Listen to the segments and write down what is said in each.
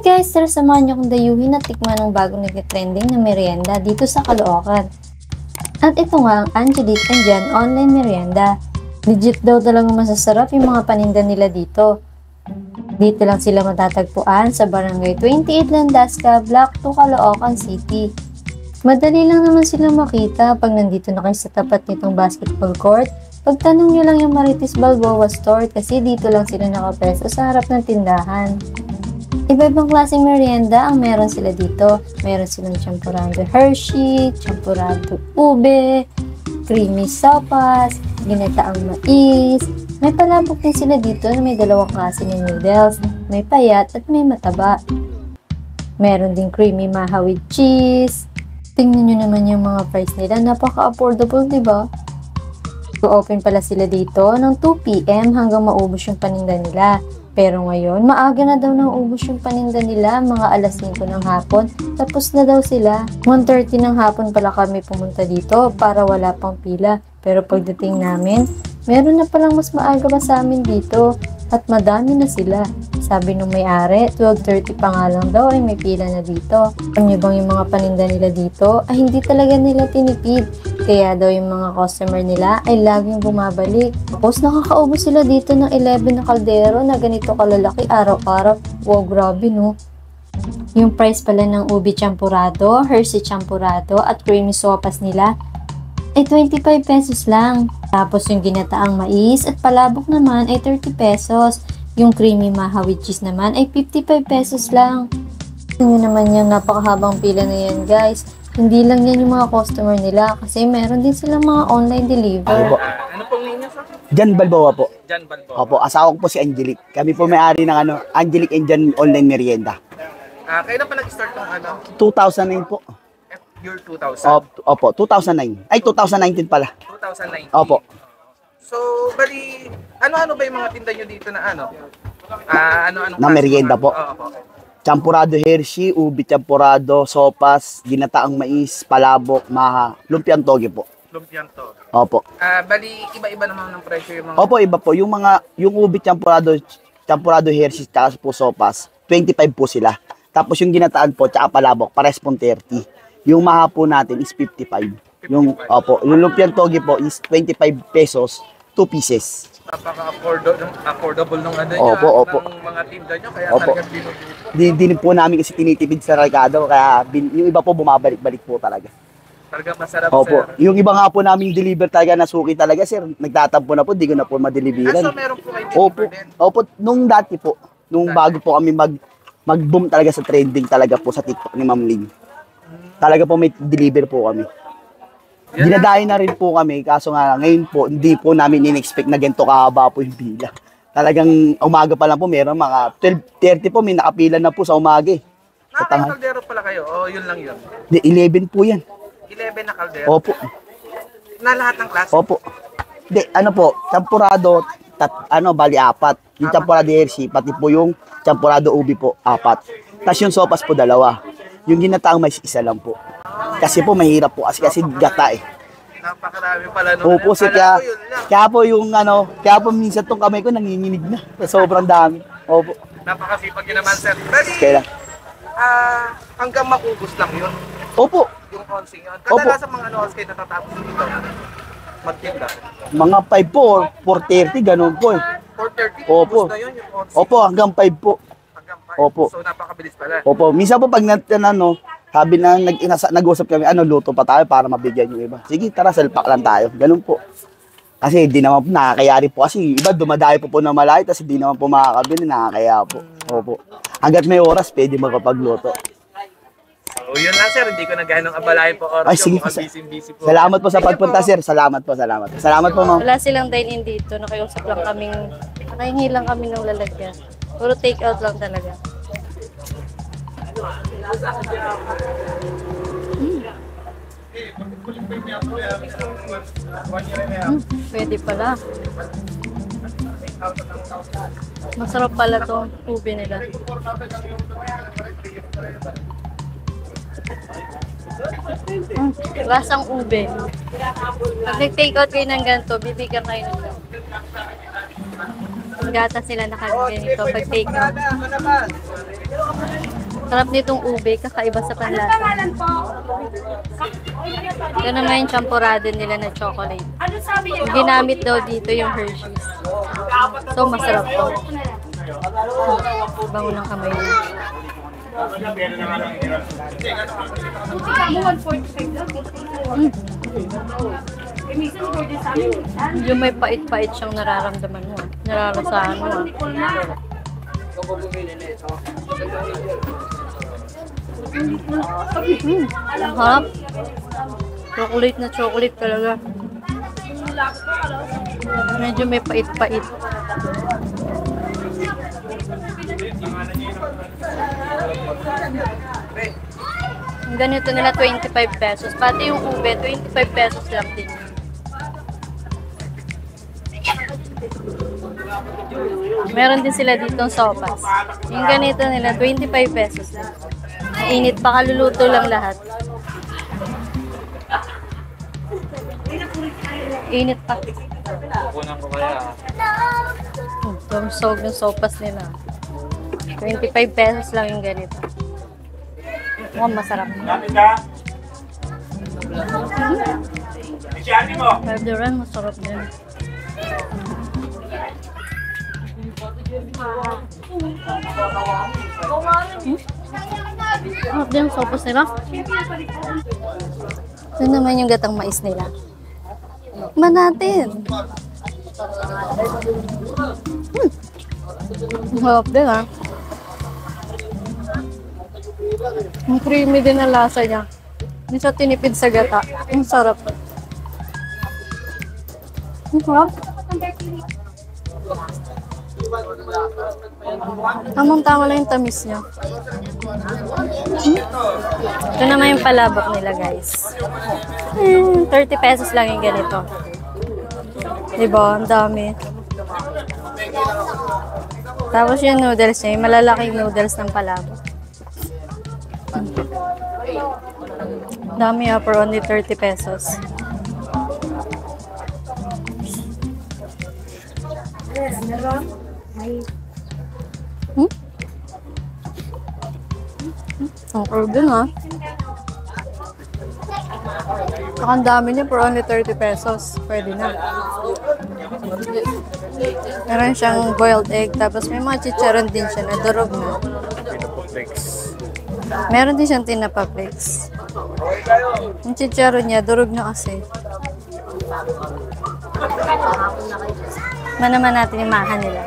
Guys, tara samahan niyo akong dayuhin at tikman ng bagong nag-trending na merienda dito sa Caloocan. At ito nga ang Angelique and Jan online merienda. Legit daw talagang masasarap yung mga paninda nila dito. Dito lang sila matatagpuan sa Barangay 28 Landasca, Block 2, Caloocan City. Madali lang naman sila makita pag nandito na kayo sa tapat nitong basketball court. Pagtanong nyo lang yung Marites Balboa Store kasi dito lang sila nakapeso sa harap ng tindahan. Iba-ibang klaseng merienda ang meron sila dito. Meron silang champurado Hershey, champurado ube, creamy sopas, ginataang mais. May palabok din sila dito na may dalawang klase ng noodles. May payat at may mataba. Meron din creamy maha with cheese. Tingnan nyo naman yung mga price nila. Napaka-affordable, diba? Open pala sila dito ng 2 PM hanggang maubos yung paninda nila. Pero ngayon, maaga na daw nang ubos yung paninda nila, mga alas 5 ng hapon, tapos na daw sila. 1:30 ng hapon pala kami pumunta dito para wala pang pila. Pero pagdating namin, meron na palang mas maaga pa sa amin dito at madami na sila. Sabi nung may-ari, 12:30 pa nga lang daw ay may pila na dito. Alam niyo bang yung mga paninda nila dito ay hindi talaga nila tinipid. Kaya daw yung mga customer nila ay laging bumabalik. Tapos nakakaubos sila dito ng 11 na kaldero na ganito kalalaki araw-araw. Wow, grabe no. Yung price pala ng ubi champurado, Hershey champurado at creamy sopas nila ay 25 pesos lang. Tapos yung ginataang mais at palabok naman ay 30 pesos. Yung creamy maha with cheese naman ay 55 pesos lang. Tingnan naman yung napakahabang pila na yan guys. Hindi lang yan yung mga customer nila kasi meron din silang mga online deliver. Ano pong name niyo, sir? Jan Balboa po. Jan Balboa. Opo, asawa ko po si Angelique. Kami po may-ari ng Angelique and Jan online merienda. Kailan pa nag-start ng 2009 po. Year 2000? Opo, 2009. Ay, 2019 pala. 2019. Opo. So, bali, ano-ano ba yung mga tinda nyo dito na ano-ano? Na merienda po. Opo. Champurado Hershey, ubi champurado, sopas, ginataang mais, palabok, maha, lumpiang toge po. Lumpiang to. Opo. Bali, iba-iba naman ng presyo yung mga... Opo, iba po. Yung ubi champurado Hershey, tsaka po sopas, 25 po sila. Tapos yung ginataan po, tsaka palabok, pares pong 30. Yung maha po natin is 55. Yung lumpiang toge po is 25 pesos, 2 pieces. Napaka-affordable nung Opo. ng mga tinda nyo, kaya Opo. talagang binubuto. Di po namin kasi tinitipid sa merkado, kaya yung iba po bumabalik-balik po talaga. Talagang masarap, Opo. sir. Yung iba nga po namin deliver talaga na suki talaga, sir. Nagtatampo na po, di ko na po madeliveran. So meron po kayo deliver din? Opo, nung dati po, nung bago po kami mag-boom talaga sa trending talaga po sa TikTok ni Ma'am Ling. Talaga po may deliver po kami. Dinadayo na rin po kami, kaso nga ngayon po, hindi po namin in-expect na ganito kahaba po yung pila. Talagang umaga pa lang po, meron mga 12:30 po, may nakapila na po sa umaga eh. May kaldero pala kayo, o yun lang yun? 11 po yan. 11 na kaldero? Opo. Na lahat ng klase? Opo. Hindi, champurado, bali 4. Yung champurado Hershey, pati po yung champurado ubi po, 4. Tapos yung sopas po 2. Yung ginataang mais, 1 lang po. Kasi po mahirap po kasi gata eh. Napakarami pala nung... Opo, kaya po minsan tong kamay ko nanginginig na. Sobrang dami. Opo. Napakasipag yun naman, sir. Bali, Kailan? hanggang makubos lang yun. Opo. Yung onsing yun. Kadalasan mga oras kayo natatapos dito. Magtinda. Mga 5 po, 4:30, ganun po eh. 4:30, Opo. ubos na yun yung onsing. Opo, hanggang 5 po. Hanggang 5. Opo. So, napakabilis pala. Opo. Minsan po pag sabi na nag-usap kami, luto pa tayo para mabigyan yung iba. Sige, tara, salpak lang tayo. Ganun po. Kasi di naman po nakakayari po kasi iba dumadayo po na malayo tapos di naman po makakabili, nakakaya po. Opo. Hanggat may oras, pwede makapagluto. So, yun lang, sir. Hindi ko na gaano abalayan po oras. Ay, sige po. Busy po. Salamat po sa pagpunta, sir. Salamat po. Salamat po, ma'am. Wala silang dine-in dito. Nakiusap lang kaming, nakahingi lang kami ng lalagyan. Puro take out lang talaga. Pwede pala. Masarap pala to ube nila. Lasang ube. Pag nag-take out kayo ng ganito, bibigyan kayo ng ganito. Gata sila nakalagay nito pag take out. Sarap nitong ube, kakaiba sa panlasa. Ito naman yung champurado nila na chocolate. Yung ginamit daw dito yung Hershey's. So, masarap to. Bango ng kamay niya. Yung may pait-pait siyang nararamdaman mo. Nararasahan mo. Ang harap. Chocolate na chocolate talaga. Medyo may pait-pait. Ang ganito nila 25 pesos. Pati yung ube, 25 pesos lang din. Meron din sila ditong sopas. Yung ganito nila, 25 pesos lang. Mainit pa, kaluluto lang lahat. Init pa. Kukunan ko kaya. Tumsog yung sopas nila. 25 pesos lang yung ganito. Mukhang masarap. Pwede masarap din. Sarap din yung sopas nila. Ito naman yung gatang mais nila. Man natin. Sarap din ha. Ang creamy din ang lasa niya. Hindi siya tinipid sa gata. Ang sarap. Ang sarap. Tamang-tama lang yung tamis niya. Ito naman yung palabok nila, guys. 30 pesos lang yung ganito. Diba? Ang dami. Tapos yung noodles niya, yung malalaking noodles ng palabok. Dami for only 30 pesos. Ang urban ha. Ang dami niya for only 30 pesos. Pwede na. Meron siyang boiled egg. Tapos may mga chicharon din siya na durog na. Meron din siyang tinapa flakes. Yung chicharon niya, durog na kasi. Manaman natin yung maha nila.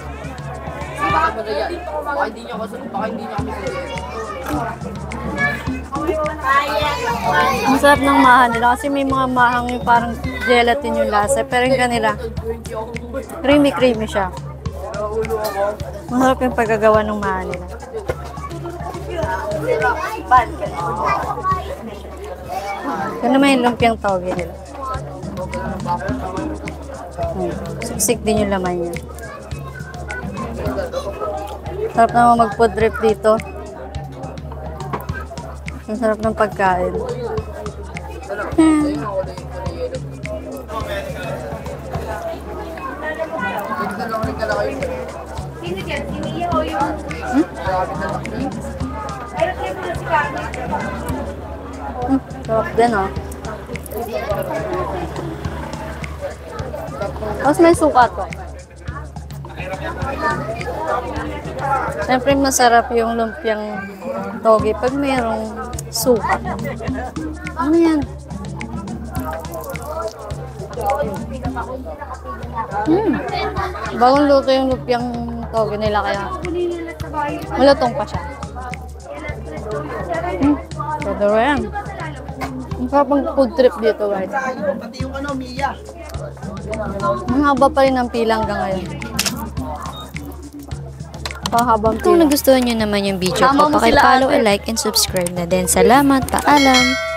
Ang sarap ng maha nila kasi may mga mahang yung parang gelatin yung lasa. Pero yung kanila, creamy siya. Masarap yung pagkagawa ng maha nila. Ito naman yung lumpiang toge nila. Siksik din yung laman niya. Sarap naman mag-food trip dito. Ang sarap ng pagkain. Sarap din oh. Tapos may suka to. Siyempre masarap yung lumpiang toge pag mayroong suka. Ano yan? Bagong luto yung lumpiang toge nila kaya malutong pa siya. Pwede rin. Ang sarap ang food trip dito guys. Pati yung Mia. Ang haba pa rin ang pila hanggang ngayon. Pahabang pila. Kung nagustuhan nyo naman yung video ko, pakipollow, like, and subscribe na din. Salamat, paalam!